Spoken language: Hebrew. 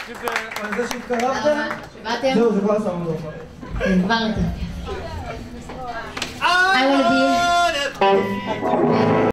על זה שהתקרבתם? זהו, זה כבר עשנו לו. כן, כבר יותר כיף. I wanna be